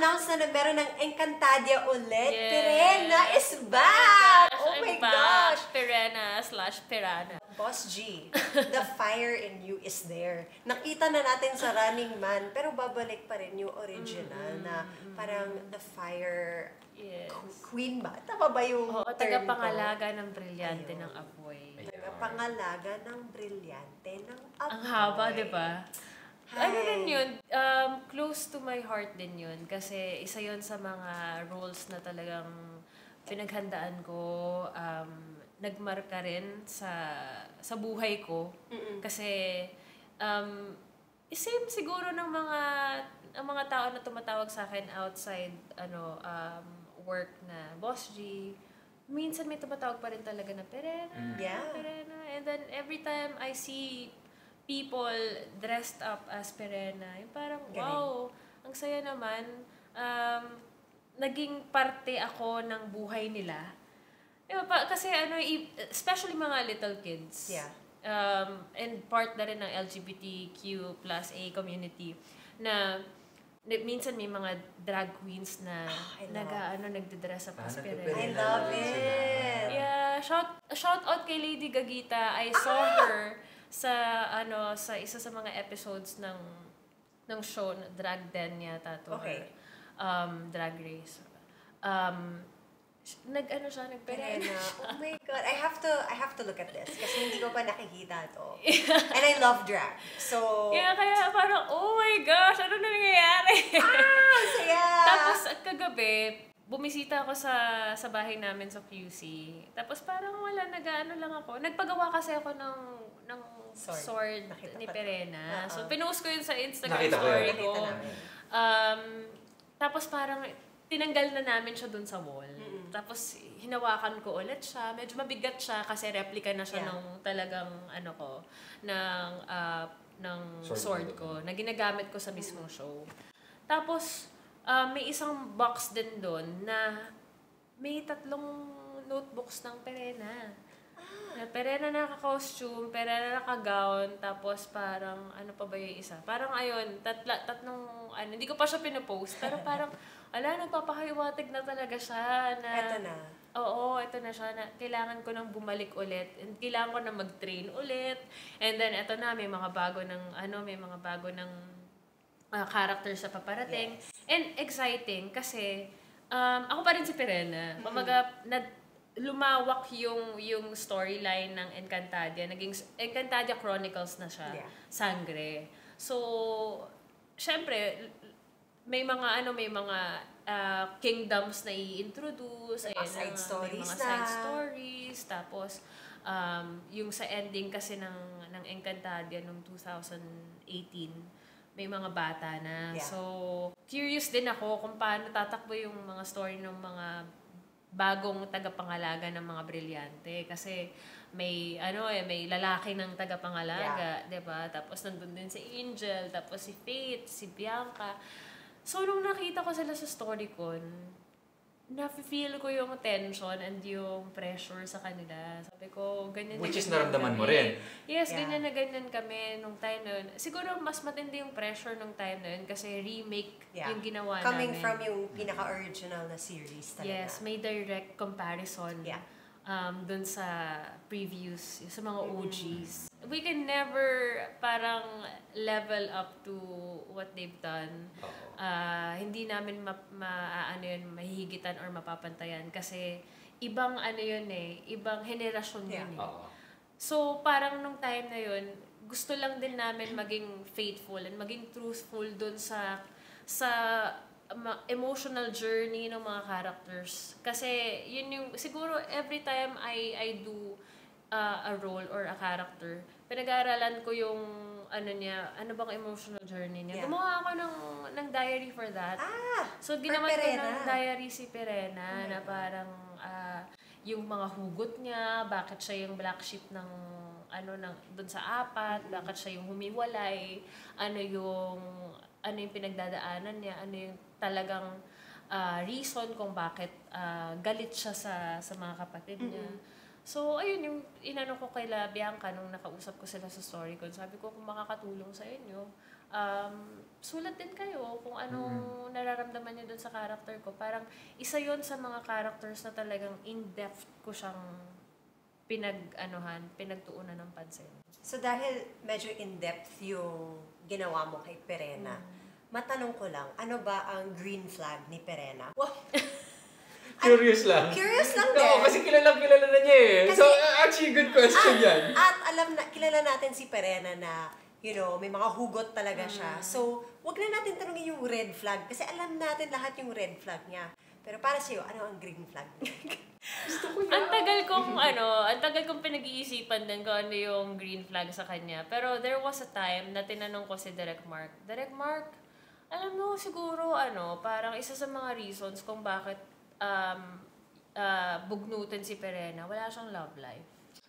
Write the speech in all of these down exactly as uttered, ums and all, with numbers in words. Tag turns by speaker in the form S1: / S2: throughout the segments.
S1: na-announce na meron ng Encantadia ulit.
S2: Yes.
S1: Pirena is back!
S2: Oh
S1: Oh my
S2: back.
S1: gosh!
S2: Pirena slash Pirana.
S1: Boss G, the fire in you is there. Nakita na natin sa Running Man, pero babalik pa rin yung original mm-hmm. na parang the fire
S2: yes.
S1: queen ba? Tama ba yung
S2: Oo,
S1: term
S2: tagapangalaga ng brilyante
S1: Ayun.
S2: ng apoy.
S1: Tagapangalaga ng brilyante ng apoy.
S2: Ang haba, di ba? Ano rin yun, um, close to my heart din yun. Kasi isa yun sa mga roles na talagang pinaghandaan ko. Um, nagmarka rin sa sa buhay ko. Mm-mm. Kasi um, same siguro ng mga ang mga tao na tumatawag sa akin outside ano um, work na Boss G. Minsan may tumatawag pa rin talaga na Pirena, mm. yeah. Pirena. And then every time I see people dressed up as Pirena, yung parang, galing. Wow, ang saya naman. Um, naging parte ako ng buhay nila. Diba, pa, kasi ano, especially mga little kids.
S1: Yeah.
S2: Um, and part na rin ng L G B T Q plus A community na minsan may mga drag queens na oh, naga, ano, nagdidress up as Pirena.
S1: I love it!
S2: Yeah, shout, shout out kay Lady Gagita. I saw ah! her sa ano sa isa sa mga episodes ng ng show na Drag Den yata to.
S1: Okay.
S2: Um Drag Race. Um nag ano siya nagperena.
S1: Oh my god, I have to I have to look at this kasi hindi ko pa nakikita to. And I love drag. So
S2: yeah, kaya parang oh my gosh, ano na nangyayari?
S1: Ah, saya.
S2: Tapos kagabi bumisita ako sa sa bahay namin sa Q C. Tapos parang wala, nag-ano lang ako. Nagpagawa kasi ako ng ng sword, sword ni Pirena. Uh-huh. So pinost ko yun sa Instagram
S3: Nakita
S2: story
S3: ko.
S2: ko. Um, tapos parang tinanggal na namin siya dun sa wall. Mm-hmm. Tapos hinawakan ko ulit siya. Medyo mabigat siya kasi replica na siya yeah. ng talagang ano ko, ng uh, ng sword, sword ko na ginagamit ko sa mismong show. Tapos Uh, may isang box din doon na may tatlong notebooks ng Pirena. Ah. Na Pirena naka-costume, Pirena naka-gown, tapos parang, ano pa ba yung isa? Parang ayun, tatla, tatlong, ano, hindi ko pa siya pinopost, pero parang, ala, nagpapahiwatig na talaga siya. Na,
S1: ito na.
S2: Oo, ito na siya. Na, kailangan ko nang bumalik ulit. And kailangan ko nang mag-train ulit. And then, ito na, may mga bago ng, ano, may mga bago ng, Uh, character sa paparating. Yes. And exciting kasi um, ako pa rin si Pirena. Mm-hmm. Pamaga, na, lumawak yung yung storyline ng Encantadia. Naging Encantadia Chronicles na siya. Yeah. Sangre. So, syempre, may mga ano, may mga uh, kingdoms na i-introduce.
S1: Mga side stories
S2: may mga
S1: na.
S2: side stories. Tapos, um, yung sa ending kasi ng, ng Encantadia noong two thousand eighteen, may mga bata na. Yeah. So, curious din ako kung paano tatakbo yung mga story ng mga bagong tagapangalaga ng mga brilyante. Kasi may, ano eh, may lalaki ng tagapangalaga, yeah. Diba? Tapos nandun din si Angel, tapos si Faith, si Bianca. So, nung nakita ko sila sa StoryCon, na-feel ko yung tension and yung pressure sa kanila. Sabi ko, ganyan
S3: Which
S2: na
S3: is naramdaman mo rin.
S2: Yes,
S1: yeah.
S2: ganyan na ganyan kami nung time na yun. Siguro mas matindi yung pressure nung time na yun kasi remake yeah. yung ginawa
S1: Coming
S2: namin.
S1: from yung pinaka-original na series talaga.
S2: Yes, may direct comparison yeah. um, dun sa previews, sa mga O Gs. Mm-hmm. We can never parang level up to what they've done. Uh, hindi namin ma, ma ano yun, mahihigitan or mapapantayan kasi ibang ano yun eh, ibang henerasyon yun yeah. eh. Uh-huh. So parang nung time na yun, gusto lang din namin maging faithful and maging truthful dun sa sa emotional journey ng mga characters. Kasi yun yung, siguro every time I I do uh, a role or a character, pinag-aaralan ko yung ano niya, ano bang emotional journey niya. Yeah. Gumawa ako ng ng diary for that.
S1: Ah,
S2: so ginawa ko ng diary si Pirena oh na parang uh, yung mga hugot niya, bakit siya yung black sheep ng ano ng doon sa apat, mm-hmm. bakit siya yung humiwalay, ano yung ano yung pinagdadaanan niya, ano yung talagang uh, reason kung bakit uh, galit siya sa sa mga kapatid niya. Mm-hmm. So, ayun yung inano ko kay La Bianca nung nakausap ko sila sa story ko. Sabi ko, kung makakatulong sa inyo, um, sulat din kayo kung anong mm. nararamdaman niyo dun sa character ko. Parang isa yon sa mga characters na talagang in-depth ko siyang pinag-anuhan, pinagtuunan ng pansin.
S1: So dahil medyo in-depth yung ginawa mo kay Perena, mm. matanong ko lang, ano ba ang green flag ni Perena? Wow.
S3: Curious lang.
S1: Curious lang din.
S3: Oo, kasi kilala kilala na niya eh. Kasi, so, actually, good question
S1: at,
S3: yan.
S1: At alam na, kilala natin si Perena na, you know, may mga hugot talaga mm. siya. So, wag na natin tanungin yung red flag. Kasi alam natin lahat yung red flag niya. Pero para sa'yo, ano ang green flag?
S2: Gusto ko yan. Ang tagal kong, ano, ang tagal kong pinag-iisipan din kung ano yung green flag sa kanya. Pero there was a time na tinanong ko si Direk Mark, Direk Mark, alam mo, siguro, ano, parang isa sa mga reasons kung bakit um, uh, bugnutin si Perena, wala siyang love life.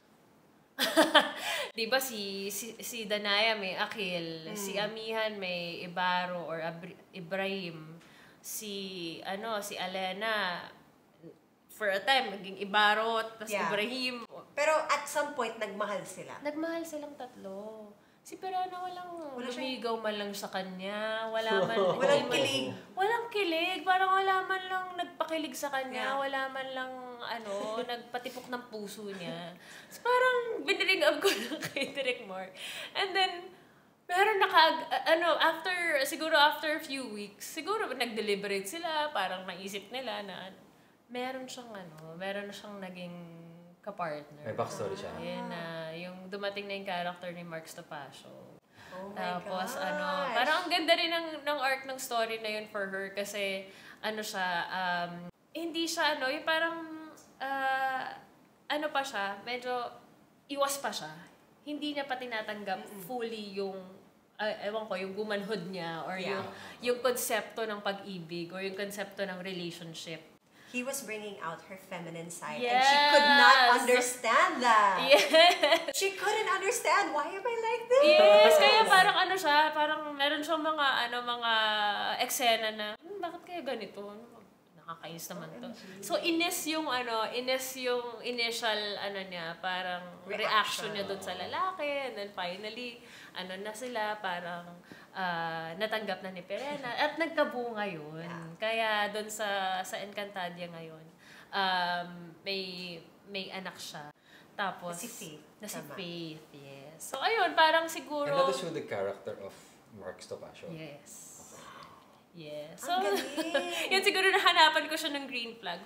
S2: Diba si, si, si Danaya may Akil, mm. si Amihan may Ibaro or Abri, Ibrahim, si, ano, si Alena, for a time, naging Ibaro, tapos yeah. Ibrahim.
S1: Pero at some point, nagmahal sila.
S2: Nagmahal silang tatlo. Si Perena walang wala lumigaw man lang sa kanya, wala man
S1: walang kilig.
S2: Walang kilig, parang wala man lang nagpakilig sa kanya, yeah. wala man lang ano, nagpatipok ng puso niya. So, parang biniring up ko lang kay Direk Mark. And then meron naka ano, after siguro after a few weeks, siguro nag-deliberate sila, parang naisip nila na meron siyang ano, meron siyang naging ka-partner.
S3: May backstory siya.
S2: Ayun na, yung dumating na yung character ni Mark Stopasio.
S1: Oh my
S2: Tapos,
S1: gosh.
S2: ano, parang ang ganda rin ng, ng arc ng story na yun for her kasi, ano siya, um, hindi siya, ano, yung parang, uh, ano pa siya, medyo iwas pa siya. Hindi niya pa tinatanggap mm-hmm. fully yung, uh, ewan ko, yung womanhood niya or yeah. yung, yung konsepto ng pag-ibig or yung konsepto ng relationship.
S1: He was bringing out her feminine side
S2: yes.
S1: and she could not understand that.
S2: Yes.
S1: She couldn't understand, why am I like this?
S2: Yes, kaya parang ano siya, parang meron siyang mga ano mga eksena na, hmm, bakit kaya ganito? Nakakainis naman to. So ines yung ano, ines yung initial ano niya, parang reaction, reaction niya doon sa lalaki and then finally ano na sila, parang uh, natanggap na ni Perena at nagkabunga yun. Yeah. Kaya doon sa sa Encantadia ngayon, um, may may anak siya. Tapos
S1: si Faith.
S2: Na si Faith, yes. So ayun, parang siguro
S3: and that is the character of Mark Stopasio.
S2: Yes. Yes.
S1: So,
S2: yan siguro nahanapan ko siya ng green flag.